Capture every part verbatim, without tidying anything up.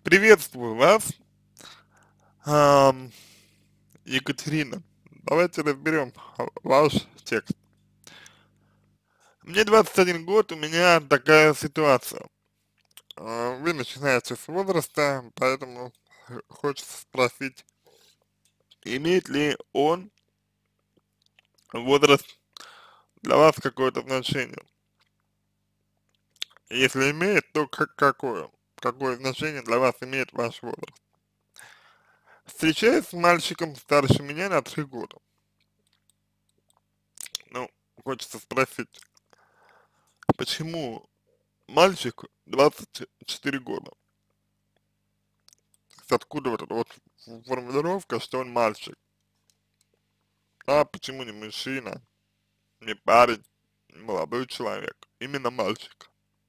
Приветствую вас, ам, Екатерина. Давайте разберем а, ваш текст. Мне двадцать один год, у меня такая ситуация. А, Вы начинаете с возраста, поэтому х- хочется спросить, имеет ли он, возраст, для вас какое-то значение? Если имеет, то как, какое? Какое значение для вас имеет ваш возраст? Встречаюсь с мальчиком старше меня на три года. Ну, хочется спросить, почему мальчик двадцать четыре года? То есть откуда вот эта вот формулировка, что он мальчик? А почему не мужчина, не парень, не молодой человек, именно мальчик?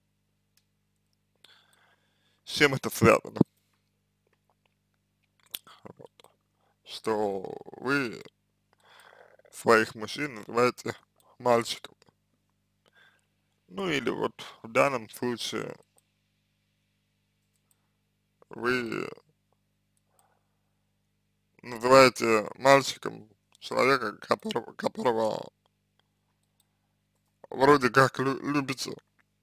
С чем это связано? Вот. Что вы своих мужчин называете мальчиком. Ну или вот в данном случае вы называете мальчиком человека, которого, которого вроде как лю- любите.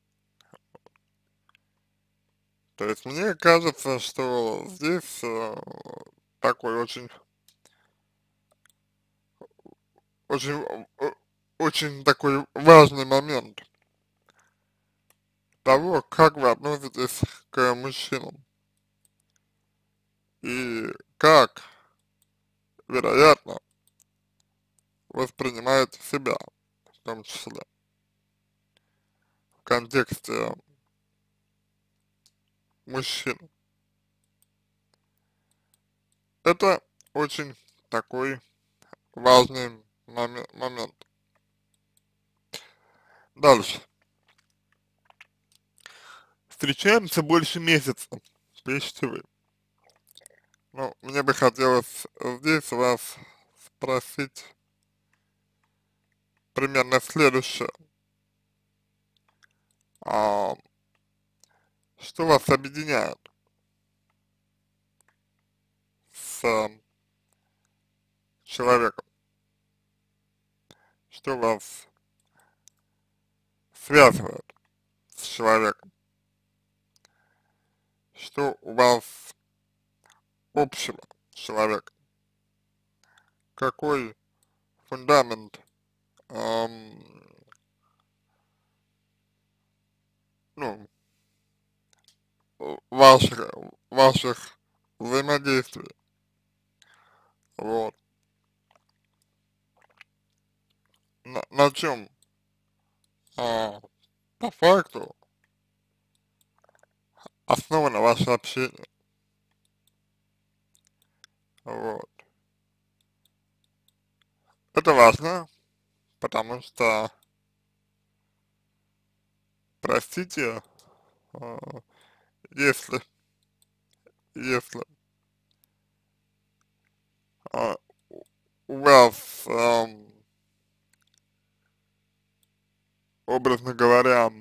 То есть мне кажется, что здесь э, такой очень, очень, э, очень такой важный момент того, как вы относитесь к мужчинам и как, вероятно, воспринимаете себя, в том числе в контексте мужчин. Это очень такой важный моме- момент. Дальше. Встречаемся больше месяца, пишите вы. Ну, мне бы хотелось здесь вас спросить примерно следующее. А, что вас объединяет с э, человеком? Что вас связывает с человеком? Что у вас общего с человеком? Какой фундамент эм, ну, ваших, ваших взаимодействий? Вот. На, на чем а, по факту основано ваше общение? Вот. Это важно, потому что, простите, а, если, если а, у вас, ам, образно говоря,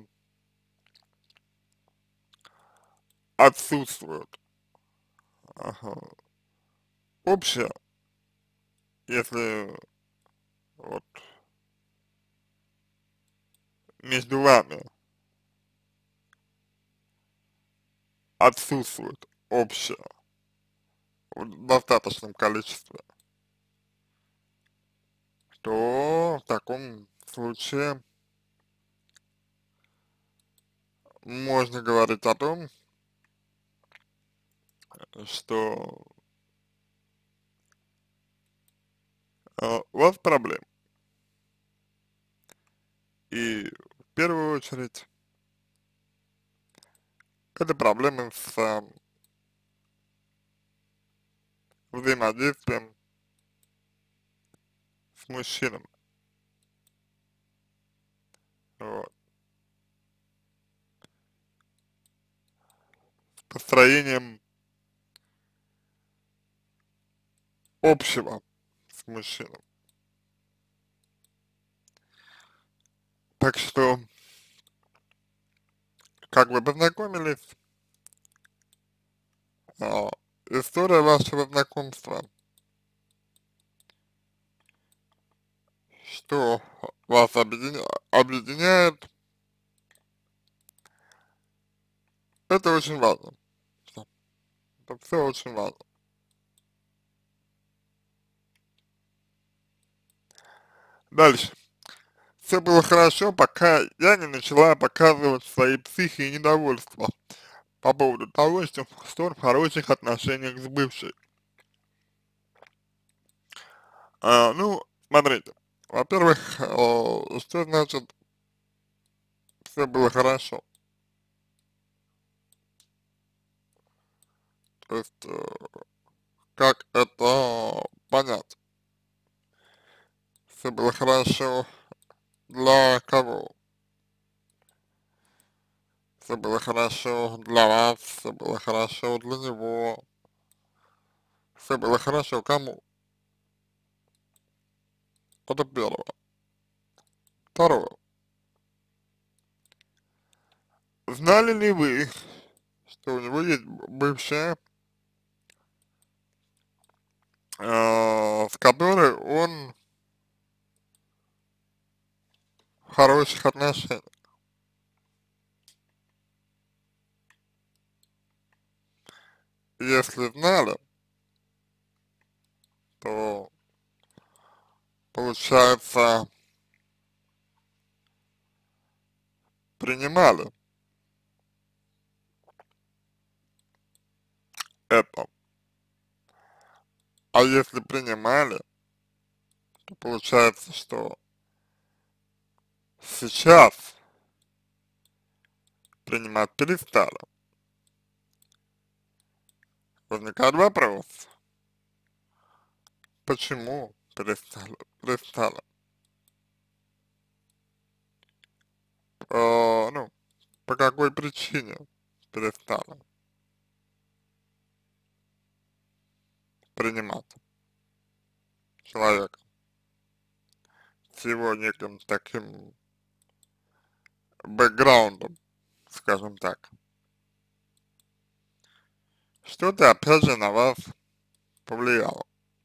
отсутствует ага, общее, если вот между вами отсутствует общее в достаточном количестве, то в таком случае можно говорить о том, что а, у вас проблемы. И в первую очередь это проблемы с а, взаимодействием с мужчинами, вот, построением общего с мужчиной. Так что, как вы познакомились, а, история вашего знакомства, что вас объединя объединяет, это очень важно. Всё. Это все очень важно. Дальше. Все было хорошо, пока я не начала показывать своей психике недовольство по поводу того, что, что он в хороших отношениях с бывшей. А, ну, смотрите, во-первых, э, что значит все было хорошо? То есть, э, как это понять? Все было хорошо для кого? Все было хорошо для вас, все было хорошо для него, все было хорошо кому? Это первое. Второе. Знали ли вы, что у него есть бывшая, э, с которой он в хороших отношениях? Если знали, то получается принимали это. А если принимали, то получается, что сейчас принимать перестали. Возникает вопрос, почему перестали, перестали, Э, ну, по какой причине перестали принимать человека с его неким таким бэкграундом, скажем так. Что-то опять же на вас повлияло.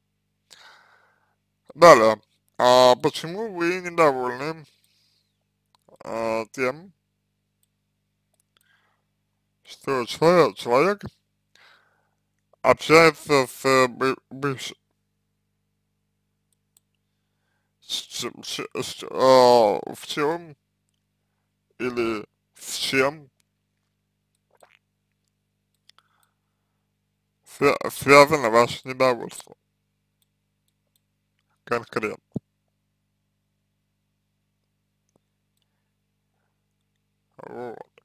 Далее, а почему вы недовольны а, тем, что человек, человек общается с бы- бывшим, с, с- с- а, в чем или с чем свя- связано ваше недовольство конкретно? Вот.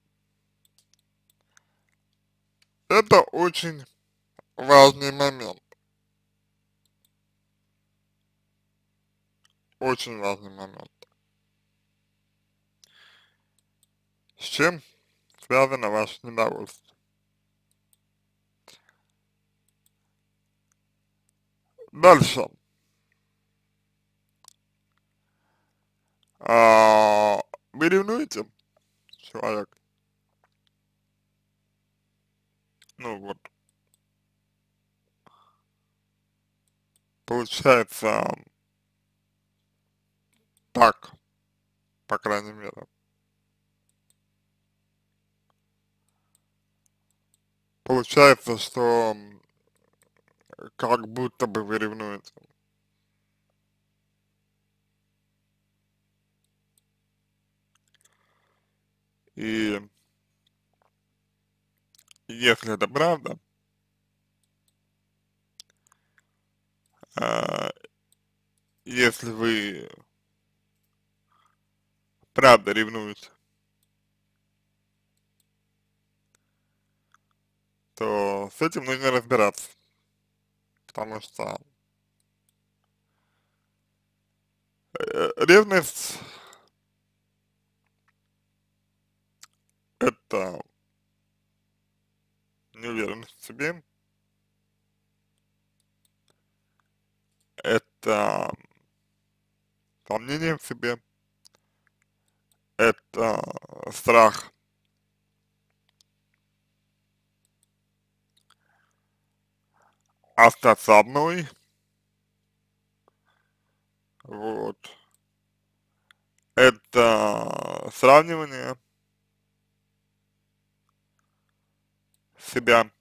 Это очень важный момент, очень важный момент. С чем связано ваше недовольство? Дальше. А, вы ревнуете человека? Ну вот, получается так, по крайней мере. Получается, что как будто бы вы ревнуете. И если это правда, а, если вы правда ревнуете, то с этим нужно разбираться, потому что э, ревность это неуверенность в себе, это сомнение в себе, это страх остаться одной, вот, это сравнивание себя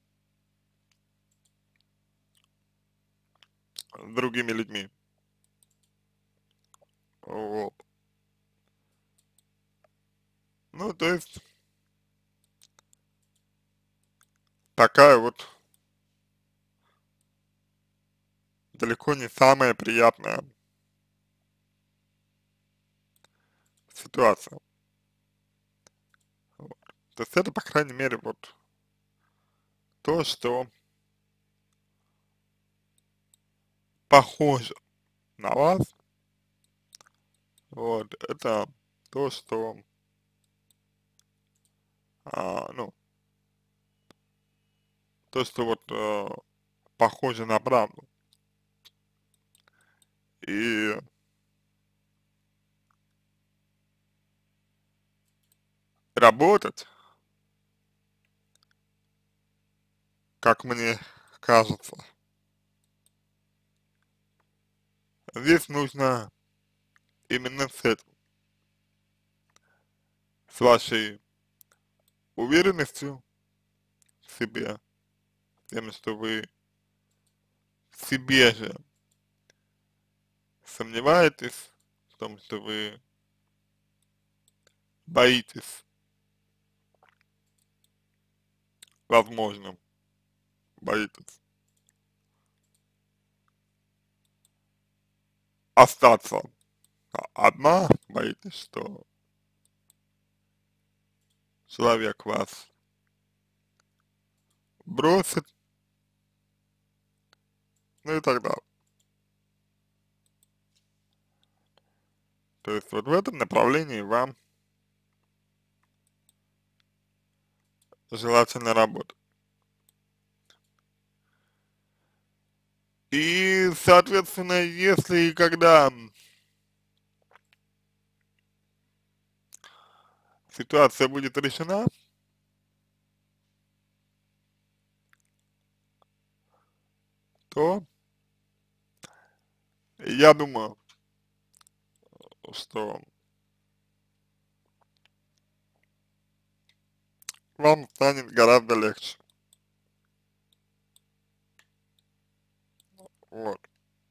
с другими людьми, вот. Ну, то есть, такая вот далеко не самая приятная ситуация. Вот. То есть это, по крайней мере, вот то, что похоже на вас, вот, это то, что, а, ну, то, что вот э, похоже на правду. И работать, как мне кажется, здесь нужно именно с этим, с вашей уверенностью в себе, тем, что вы в себе же сомневаетесь, в том, что вы боитесь, возможно, боитесь остаться одна, боитесь, что человек вас бросит, ну и так далее. То есть вот в этом направлении вам желательно работать. И, соответственно, если и когда ситуация будет решена, то я думаю, что вам станет гораздо легче. Вот.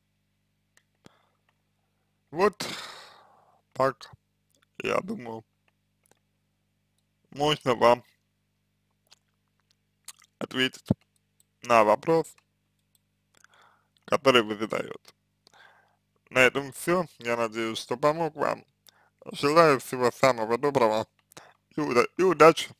Вот так, я думаю, можно вам ответить на вопрос, который вы задаете. На этом все. Я надеюсь, что помог вам. Желаю всего самого доброго и, уда и удачи.